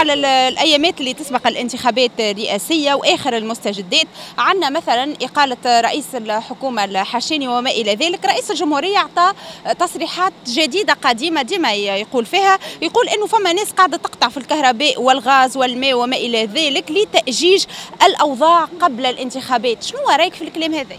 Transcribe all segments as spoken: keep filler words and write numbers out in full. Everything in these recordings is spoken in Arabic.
على الايامات اللي تسبق الانتخابات الرئاسيه واخر المستجدات، عندنا مثلا اقاله رئيس الحكومه الحشيني وما الى ذلك. رئيس الجمهوريه اعطى تصريحات جديده قديمه ديما يقول فيها، يقول انه فما ناس قاعده تقطع في الكهرباء والغاز والماء وما الى ذلك لتاجيج الاوضاع قبل الانتخابات. شنو رايك في الكلام هذا؟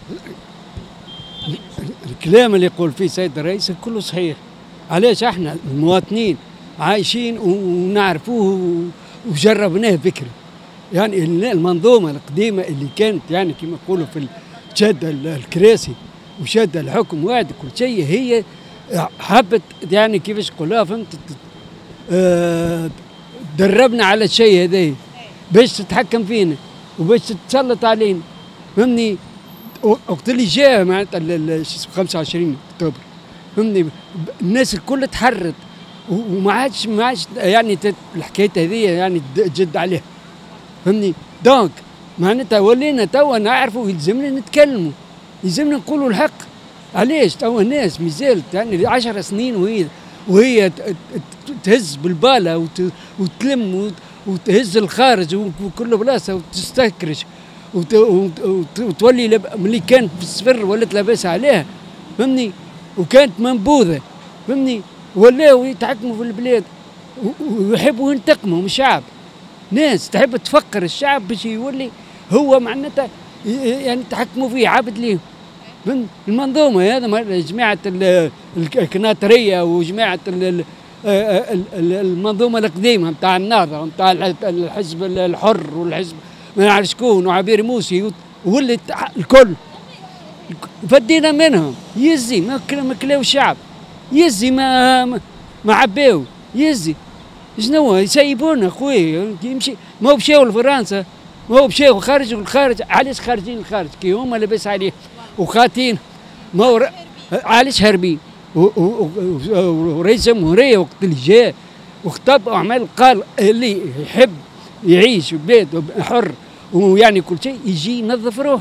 الكلام اللي يقول فيه سيد الرئيس كله صحيح. علاش احنا المواطنين عايشين ونعرفوه وجربناه بكري. يعني المنظومه القديمه اللي كانت يعني كما يقولوا في شد الكراسي وشد الحكم واحد كل شيء، هي حبت يعني كيفاش نقولها فهمت، اه دربنا على الشيء هذا باش تتحكم فينا وباش تتسلط علينا، فهمني. وقت اللي جاء معناتها خمسة وعشرين اكتوبر فهمني الناس الكل تحرت وما عادش ما عادش يعني الحكايه هذه يعني جد عليها، فهمني. دونك معناتها ولينا توا نعرفوا يلزمنا نتكلموا، يلزمنا نقولوا الحق. علاش توا الناس مازالت يعني عشر سنين وهي وهي تهز بالباله وتلم وتهز الخارج وكل بلاصه وتستكرش وتولي ملي كانت في الصفر ولات لاباس عليها، فهمني. وكانت منبوذه، فهمني. ولاو يتحكموا في البلاد ويحبوا ينتقموا من الشعب. ناس تحب تفكر الشعب باش يولي هو معناتها يعني تحكموا فيه عبد ليهم. المنظومه هذا جماعه الكناطريه وجماعه المنظومه القديمه نتاع النهضه نتاع الحزب الحر والحزب ما نعرف شكون وعبير موسي ولت الكل فدينا منهم. يزي ما كلاو الشعب، يزي ما ما عباو، يزي شنو يسيبونا خويا. يمشي ما هو مشاو لفرنسا، ما هو مشاو خارج والخارج. علاش خارجين الخارج كي هما لاباس عليه وخاتين؟ ما هو علاش هاربين؟ ورئيس الجمهوريه وقت اللي جاء وخطب وعمل قال اللي يحب يعيش في بلاد حر ويعني كل شيء يجي ينظف روحه،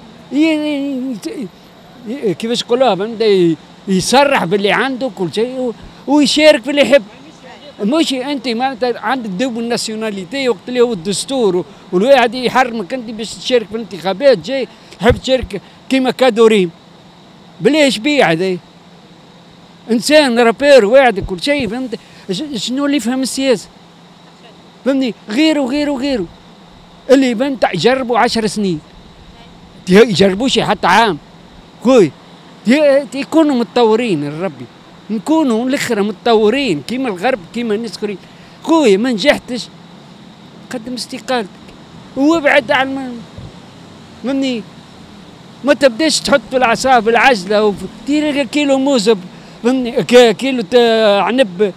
كيفاش يقولوها يصرح باللي عنده كل شيء ويشارك في اللي يحب. مش انت معناتها عندك دوب الناسيوناليتي وقت اللي هو الدستور والواحد يحرمك انت باش تشارك في الانتخابات، جاي تحب تشارك كيما كادوريم بلاش بيع هذا انسان رابير واحد كل شيء، فهمت شنو اللي يفهم السياسه، فهمني. غيره غيره غيره اللي فهمت يجربوا عشر سنين يجربوش حتى عام كوي يكونوا متطورين. الربي نكونوا الاخرى متطورين كيما الغرب كيما الناس الاخرين. خويا ما نجحتش قدم استقالتك وابعد عن مني، ما تبداش تحط في العصا في العجله ودير كيلو موز فهمني كيلو عنب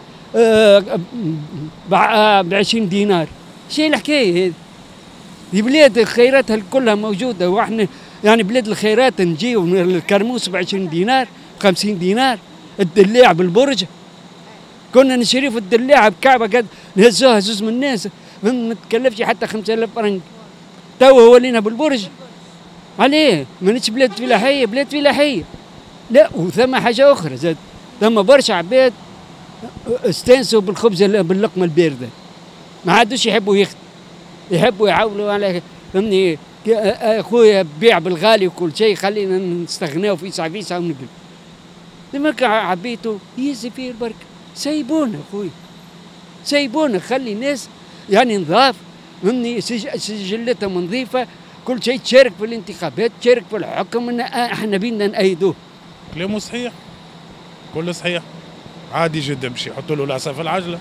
ب عشرين دينار. شي الحكايه هذه؟ دي بلاد خيراتها كلها موجوده واحنا يعني بلاد الخيرات نجيو من الكرموس ب عشرين دينار خمسين دينار. الدلاع بالبرج كنا نشري في الدلاع بكعبه قد نهزوها زوز من الناس ما تكلفش حتى خمسة آلاف فرنك. توا ولينا بالبرج. عليه؟ مانيش بلاد فلاحيه، بلاد فلاحيه. لا وثم حاجه اخرى زاد، ثم برشا عباد استانسوا بالخبز باللقمه البارده، ما عادوش يحبوا يخدموا، يحبوا يعولوا على فهمني اخويا بيع بالغالي وكل شيء خلينا نستغناو فيسع فيسع ونقل. لما عبيتوا يزي فيه البركه. سيبونا خويا، سيبونا خلي الناس يعني نظاف فهمني سجلتهم نظيفه كل شيء تشارك في الانتخابات تشارك في الحكم. احنا بينا نأيدوه. كلامه صحيح كله صحيح عادي جدا باش يحطوا له العصا في العجله.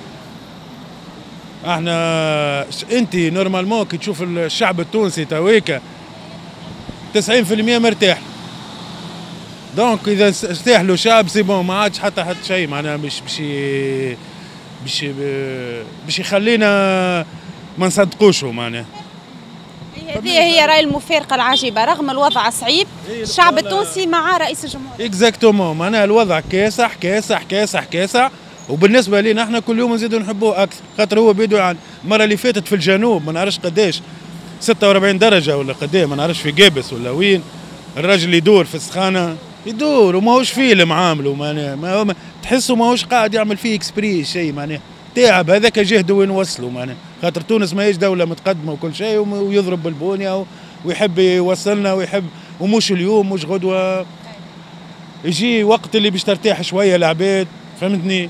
احنا انت نورمالمون كي تشوف الشعب التونسي تويكا تسعين بالمئة مرتاح، دونك اذا ارتاح له شعب سي بون ما عادش حتى حتى شيء معناها مش باش باش باش يخلينا ما نصدقوشه معناها. هذه هي راي المفارقه العجيبه رغم الوضع الصعيب الشعب التونسي مع رئيس الجمهوريه. اكزاكتومون معناها الوضع كاسح كاسح كاسح كاسح وبالنسبه لينا احنا كل يوم نزيدوا نحبوه اكثر خاطر هو بيدو عن المره اللي فاتت في الجنوب ما نعرفش قداش ستة وأربعين درجه ولا قداش ما نعرفش في قابس ولا وين الراجل يدور في السخانه يدور وماهوش فيلم عامله معناها ما تحسه ماهوش قاعد يعمل فيه اكسبري شيء معناها تعب هذاك جهده وين وصلوا معناها، خاطر تونس ماهيش دوله متقدمه وكل شيء ويضرب بالبونيه ويحب يوصلنا ويحب، ومش اليوم مش غدوه، يجي وقت اللي باش ترتاح شويه العباد، فهمتني؟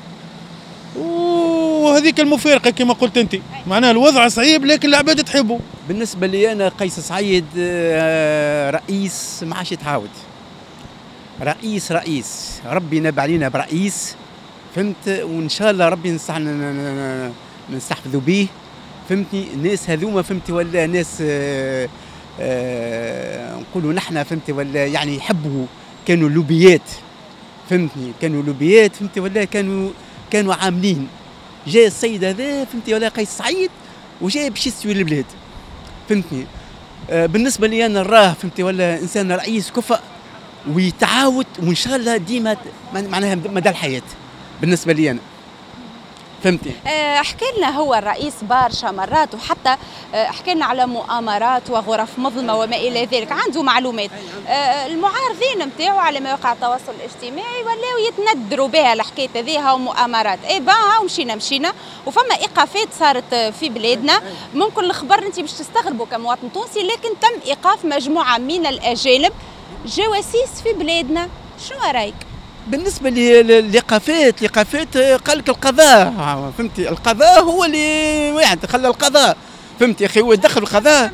وهذيك المفارقه كما قلت انت، معناها الوضع صعيب لكن العباد تحبه. بالنسبه لي انا قيس سعيد رئيس ما عادش يتعاود، رئيس رئيس ربي نبع علينا برئيس، فهمت؟ وان شاء الله ربي نستحفظوا به، فهمتني؟ الناس هذوما فهمتي ولا ناس آه آه نقولوا نحن فهمتي ولا يعني يحبوا، كانوا لوبيات، فهمتني؟ كانوا لوبيات فهمتي ولا كانوا كانوا عاملين. جاء السيد هذا فهمتي ولا قيس سعيد وجاء باش يستوي البلاد، فهمتني؟ آه بالنسبه لي انا نراه فهمتي ولا انسان رئيس كفء ويتعاود، وان شاء الله ديما معناها مدى الحياه بالنسبه لي انا، فهمتي؟ حكى لنا هو الرئيس برشا مرات، وحتى حكى لنا على مؤامرات وغرف مظلمه وما الى ذلك، عنده معلومات. المعارضين نتاعو على مواقع التواصل الاجتماعي ولاو يتندروا بها الحكايه هذيها ومؤامرات، اي با هاو مشينا مشينا وفما ايقافات صارت في بلادنا. ممكن الخبر انت باش تستغربوا كمواطن تونسي، لكن تم ايقاف مجموعه من الاجانب جواسيس في بلادنا، شنو رايك؟ بالنسبه للايقافات، الايقافات قال لك القضاء، فهمتي؟ القضاء هو اللي واحد خلى القضاء، فهمتي يا اخي؟ هو دخل القضاء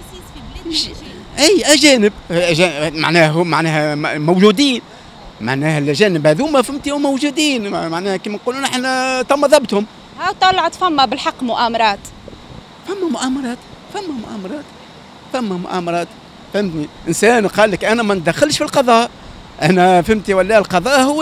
اي اجانب، معناها معناها موجودين، معناها الاجانب هذوما فهمتي هم موجودين، معناها كما نقولوا نحن تم ضبطهم. ها طلعت فما بالحق مؤامرات، فما مؤامرات، فما مؤامرات، فما مؤامرات، فهمتني؟ انسان قال لك انا ما ندخلش في القضاء، انا فهمتي ولا القضاء هو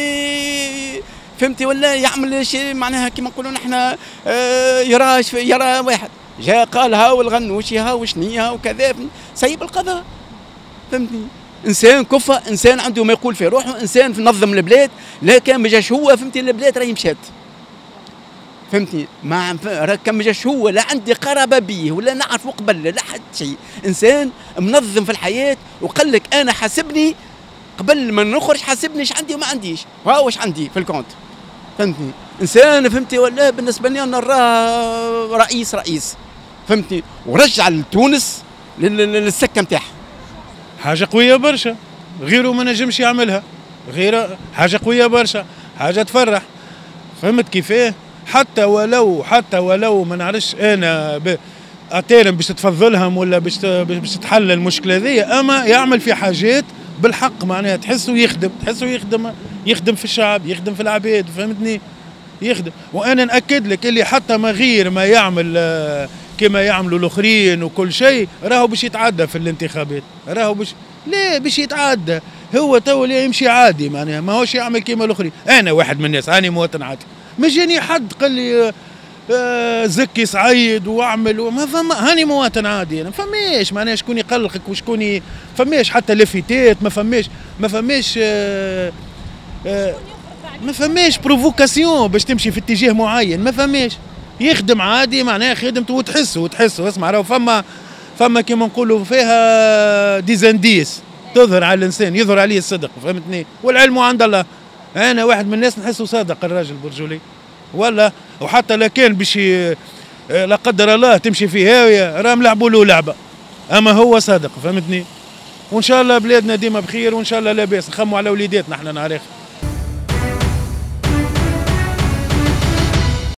فهمتي ولا يعمل شيء، معناها كما نقولوا نحن يرى يرى واحد جاء قال هاو الغنوشي هاو شنيا وكذا، سيب القضاء، فهمتني؟ انسان كفء، انسان عنده ما يقول في روحه، انسان نظم البلاد، لا كان ما جاش هو فهمتي البلاد راهي مشات، فهمتني؟ ما كان ما جاش هو لا عندي قرابه بيه ولا نعرفه قبل لا حد شيء، انسان منظم في الحياه وقال لك انا حاسبني قبل ما نخرج، حاسبني ايش عندي وما عنديش، وها واش عندي في الكونت، فهمتني؟ انسان فهمتي ولا بالنسبه لي انا نراه رئيس رئيس، فهمتني؟ ورجع لتونس للسكه نتاعها. حاجه قويه برشا، غيره ما نجمش يعملها، غير حاجه قويه برشا، حاجه تفرح، فهمت كيفاه؟ حتى ولو حتى ولو ما نعرفش انا اتيرم باش تفضلهم ولا باش باش تحل المشكله ذي، اما يعمل في حاجات بالحق، معناها تحسه يخدم، تحسه يخدم يخدم في الشعب، يخدم في العباد، فهمتني؟ يخدم. وانا ناكد لك اللي حتى ما غير ما يعمل كما يعملوا الاخرين وكل شيء، راهو باش يتعدى في الانتخابات، راهو باش ليه باش يتعدى، هو تو يمشي عادي، معناها ما هوش يعمل كما الاخرين. انا واحد من الناس، انا مواطن عادي، ما جاني حد قال لي آه زكي سعيد واعمل وما فما، هاني مواطن عادي انا، ما فماش معناها شكون يقلقك وشكون، فماش حتى لافيتات، ما فماش ما فماش آه آه ما فماش بروفوكاسيون باش تمشي في اتجاه معين، ما فماش، يخدم عادي، معناها خدمته وتحسه وتحسه اسمع، راهو فما فما كيما نقولوا فيها ديزانديس تظهر على الانسان، يظهر عليه الصدق، فهمتني؟ والعلم عند الله. انا واحد من الناس نحسه صادق الراجل برجولي، ولا وحتى لا كان باش لا قدر الله تمشي في هاويه راهم لعبوا له لعبه، اما هو صادق، فهمتني؟ وان شاء الله بلادنا ديما بخير، وان شاء الله لاباس، نخموا على وليداتنا احنا نهار اخر.